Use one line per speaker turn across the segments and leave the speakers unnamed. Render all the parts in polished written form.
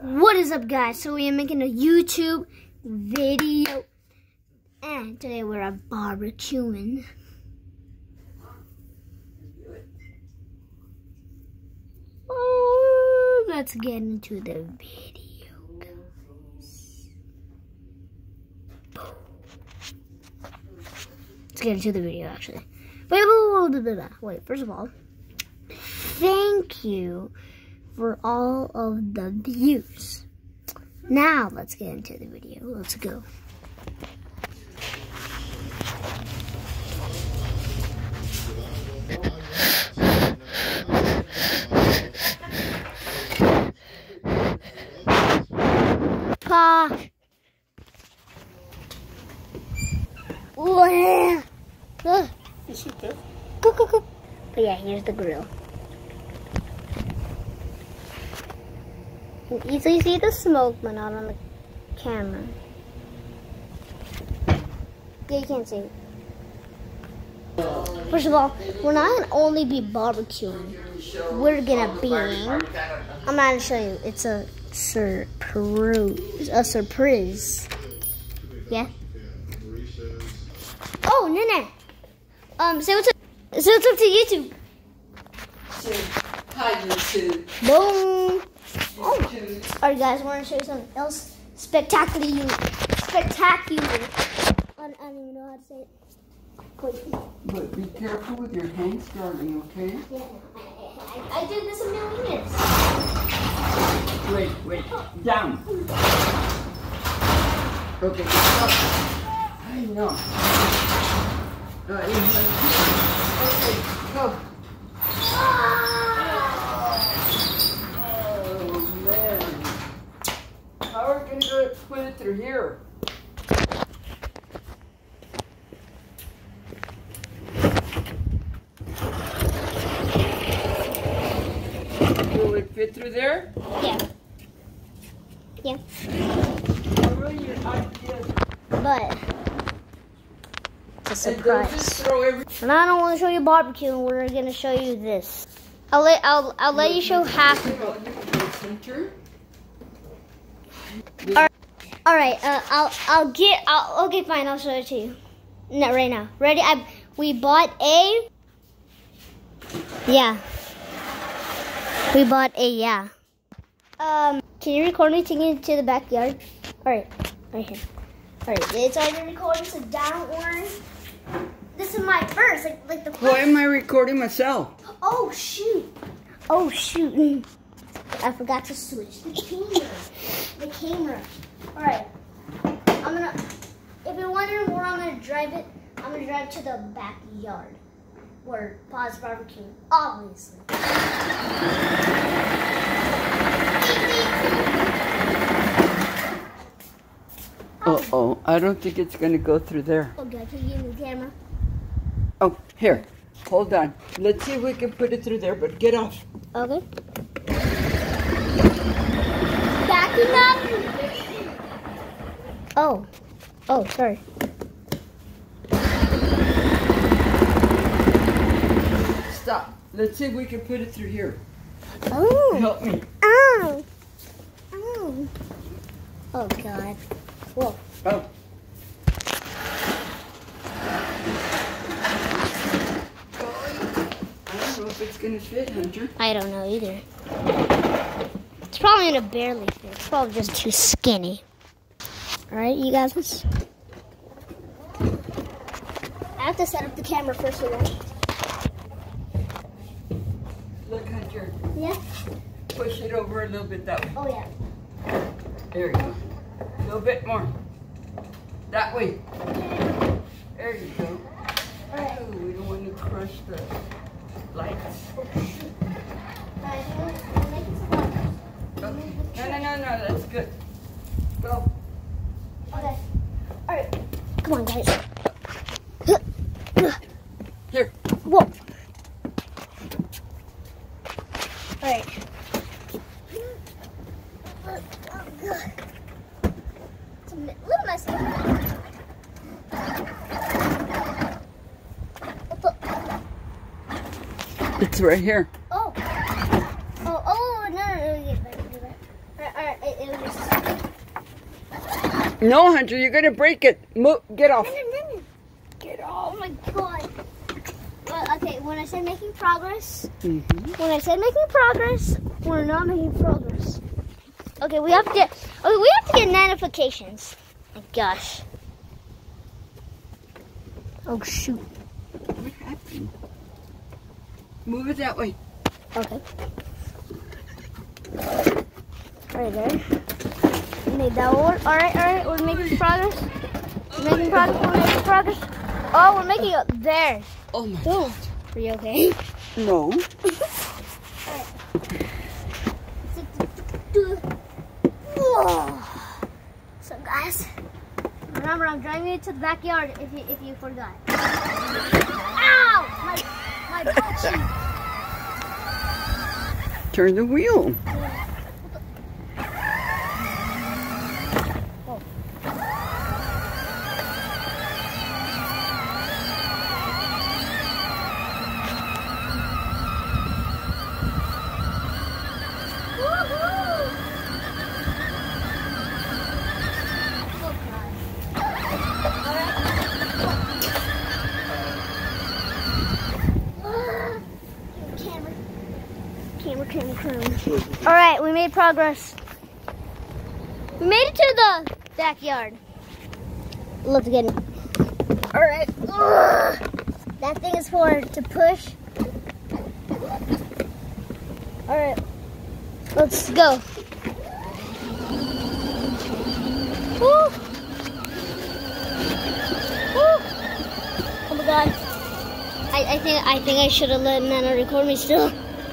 What is up, guys? So we are making a YouTube video, and today we're barbecuing. Oh, let's get into the video, guys. Let's get into the video, actually. Wait, first of all, thank you for all of the views. Now let's get into the video. Let's go. Pa. Go. But yeah, here's the grill. You can easily see the smoke, but not on the camera. Yeah, you can't see it. First of all, we're not gonna only be barbecuing. We're gonna be. I'm not gonna show you. It's a surprise. A surprise. Yeah. Oh, Nene. Say what's up. Say what's up to YouTube.
Hi, YouTube.
Boom. Oh my. Alright, guys, I want to show you something else spectacular. I don't even know how to say it. Wait.
But be careful with your hands, darling, okay?
Yeah, I did this a million years.
Wait. Down. Okay, stop. I know. Okay, go. How are we going to put it through here? Will it fit through there?
Yeah.
Really, your ideas.
But it's a surprise.
Just throw every.
And I don't want to show you barbecue. We're gonna show you this. I'll let you show half of it. All right. Okay, fine. I'll show it to you. No, right now. Ready? We bought a. Yeah. We bought a Can you record me taking it to the backyard? All right. Right here. All right. It's already recording. So don't worry. This is my first. Like the. First.
Why am I recording myself?
Oh shoot. I forgot to switch the camera. All right. If you're wondering where I'm gonna drive it, I'm gonna drive to the backyard where Pa's barbecue, obviously.
Uh-oh, I don't think it's gonna go through there.
Okay, can you give me the camera?
Oh, here. Hold on. Let's see if we can put it through there, but get off.
Okay. Backing up. Oh, sorry.
Stop. Let's see if we can put it through here.
Oh.
Help me.
Oh, God. Whoa.
Oh. I don't know if it's gonna fit, Hunter.
I don't know either. It's probably gonna barely fit. It's probably just too skinny. Alright, you guys. I have to set up the camera first, right?
Look, Hunter.
Yeah?
Push it over a little bit that way.
Oh, yeah.
There you go. A little bit more. That way. There you go.
Alright.
Oh, we don't want to crush the lights.
Alright, we'll make it some
Okay. No, that's good. Go.
Okay. Alright. Come on, guys.
Here.
Whoa. Alright. Oh, God. It's a little messy.
It's right here.
Oh, no, get back. Alright. it was just...
No, Hunter, you're gonna break it. Get off.
Get off. Oh my god. Well, okay, when I said making progress, we're not making progress. Okay, we have to get notifications. Oh my gosh. Oh shoot.
What happened? Move it that way.
Okay. Right there. We made that one. Alright, we're making progress. We're making progress. Oh, we're making it there.
Oh my god.
Are you okay?
No.
Alright. So guys, remember I'm driving you to the backyard if you forgot. Ow! My butt cheek.
Turn the wheel.
All right, we made progress. We made it to the backyard. Let's get it. All right. That thing is to push. All right, let's go. Woo. Woo. Oh my God. I think I should have let Nana record me still.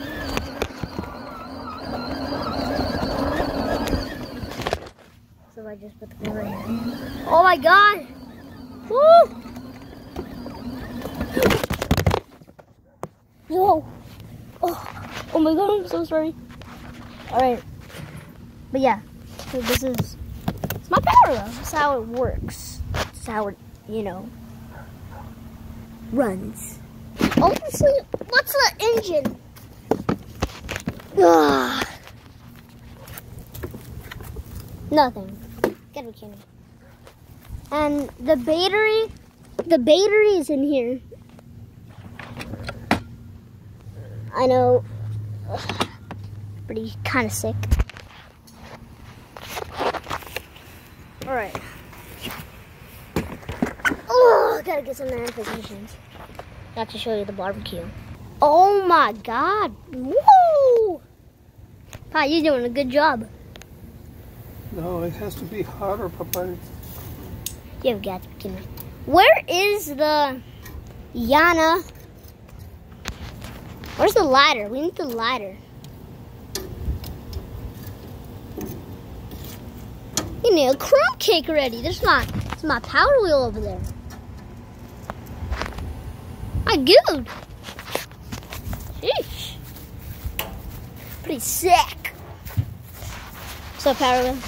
So I just put the camera here. Oh my God! Woo! Whoa! Oh my God! I'm so sorry. All right, but yeah, so this is my power wheel. This is how it works. This is how it, runs. Obviously, what's the engine? Nothing. Gotta be kidding. And the battery is in here. I know. Pretty kind of sick. All right. Oh, gotta get some notifications. I have to show you the barbecue. Oh my God! Whoa! Pa, you're doing a good job.
No, it has to be hotter, Papa.
You've got to kidding me. Where is the Yana? Where's the ladder? We need the ladder. You need a crumb cake already. There's my power wheel over there. My good. Sheesh. Pretty sick. So power wheel.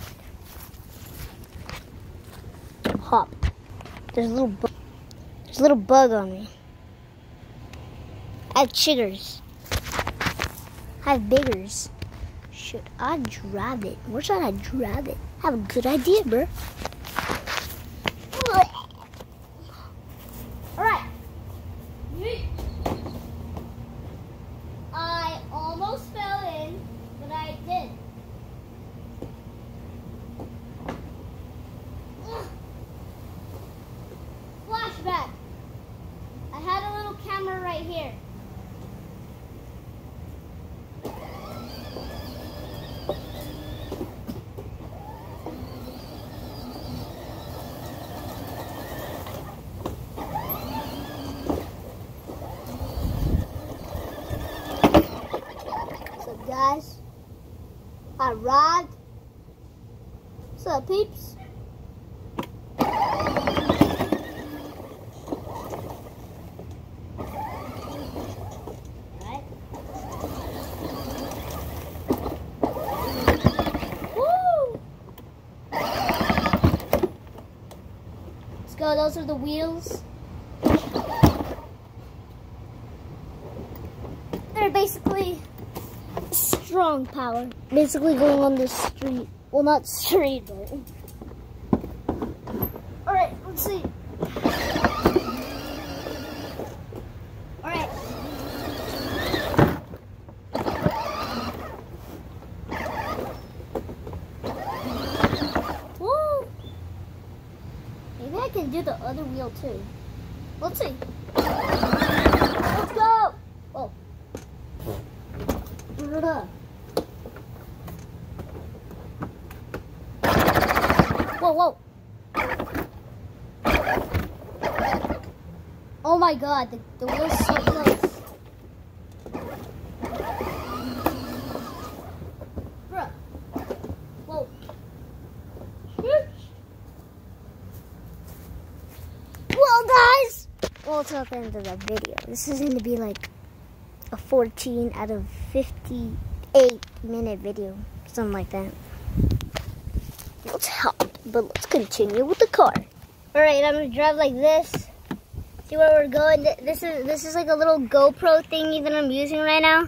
Hop. There's a little bug on me. I have chiggers. I have biggers. Should I drive it? Where should I drive it? I have a good idea, bro. Alright. I almost fell in, but I did. Flashback. I had a little camera right here. What's up, guys? I arrived. What's up, peeps? Go, those are the wheels. They're basically strong. strong power. Basically going on the street. Well, not street, but... Alright, let's see. Alright. Woo! Maybe I can do the other wheel too. Let's see. Let's go! Oh. Whoa, whoa. Oh my god, the wheel's so close. Bruh. Whoa. Well, guys. Well, it's not the end of the video. This is going to be like a 14 out of 58-minute video. Something like that. It's hot, but let's continue with the car. Alright, I'm going to drive like this. See where we're going. This is like a little GoPro thingy that I'm using right now.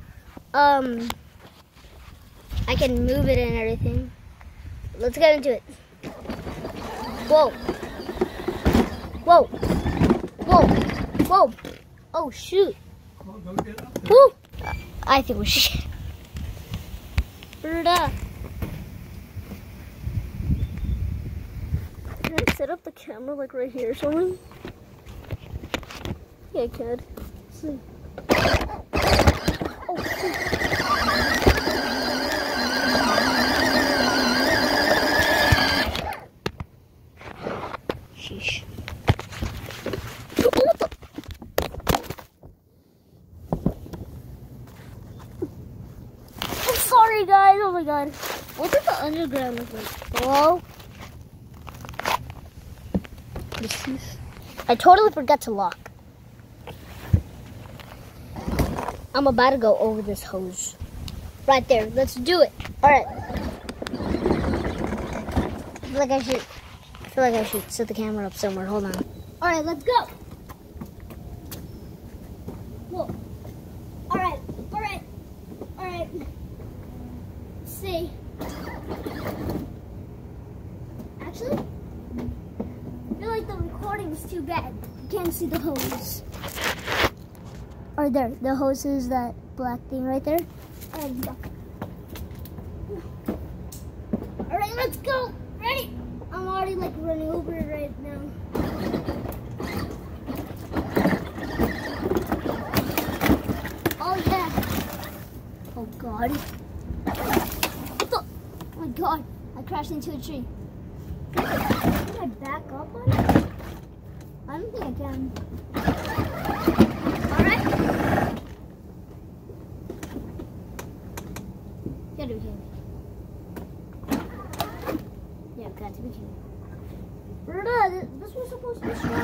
I can move it and everything. Let's get into it. Whoa. Whoa. Whoa. Whoa. Oh, shoot. Woo. I think we should. Can I set up the camera like right here or something? Yeah, I could. Let's see. Oh, shoot. Sheesh. I'm sorry, guys. Oh my god. What does the underground look like? Hello? I totally forgot to lock. I'm about to go over this hose. Right there. Let's do it. Alright. I feel like I should set the camera up somewhere. Hold on. Alright, let's go. Whoa. Alright. Alright. Alright. Let's see. Actually, I feel like the recording is too bad. You can't see the hose. Or there, the hose is that black thing right there. Alright, let's go. Ready? I'm already like running over it right now. Oh yeah. Oh god. Oh my god. I crashed into a tree. Can I back up on it? I don't think I can. Alright. Gotta be kidding. Yeah, I've got to be kidding. Berta, this was supposed to be strong.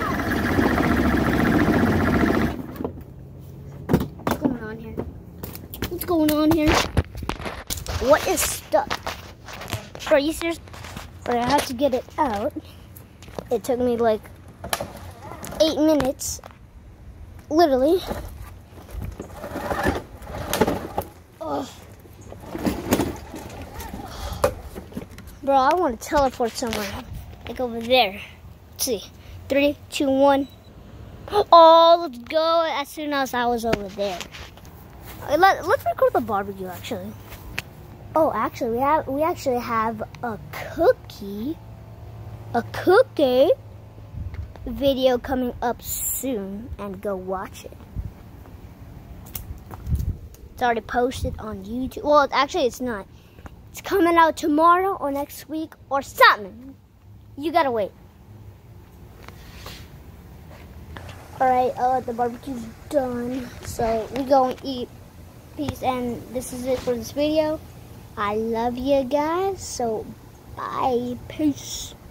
What's going on here? What's going on here? What is stuck? Are you serious? But I have to get it out. It took me like 8 minutes. Literally. Ugh. Bro, I want to teleport somewhere. Like over there. Let's see. 3, 2, 1. Oh, let's go. As soon as I was over there. Let's record the barbecue, actually. Oh, actually, we actually have a cookie video coming up soon, and go watch it. It's already posted on YouTube. Well, actually, it's not. It's coming out tomorrow or next week or something. You gotta wait. All right, the barbecue's done, so we go and eat. Peace, and this is it for this video. I love you guys, so bye. Peace.